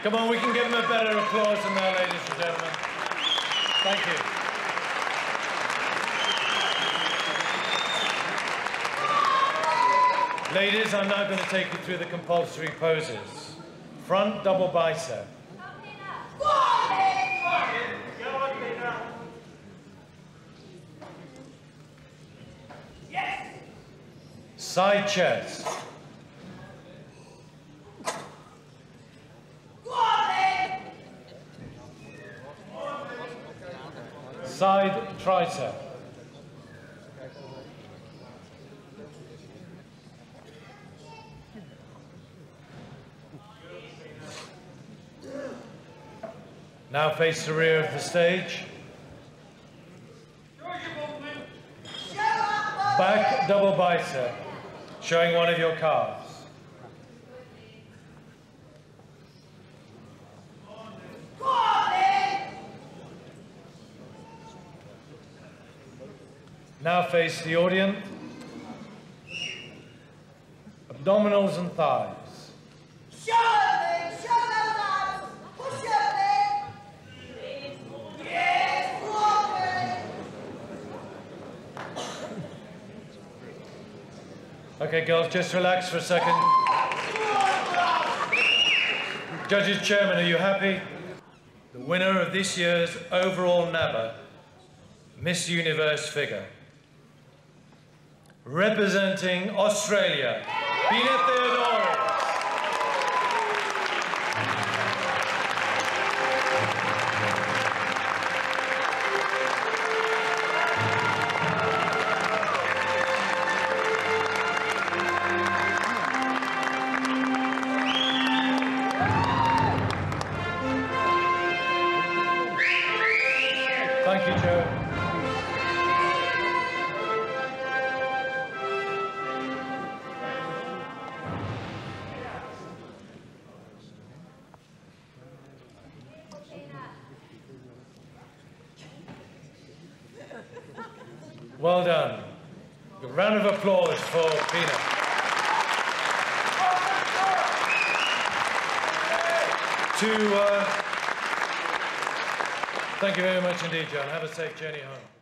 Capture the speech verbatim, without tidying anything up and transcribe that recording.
Come on, we can give them a better applause than that, ladies and gentlemen. Thank you. Ladies, I'm now going to take you through the compulsory poses. Front double bicep. Side chest. Side tricep. Now face the rear of the stage. Back double bicep, showing one of your calves. Now face the audience. Abdominals and thighs. Okay, girls, just relax for a second. Judges, Chairman, are you happy? The winner of this year's overall NABBA Miss Universe figure. Representing Australia, Pina Theodoridis. Thank you, Joe. Well done. A round of applause for Pina. To, uh, thank you very much indeed, John. Have a safe journey home.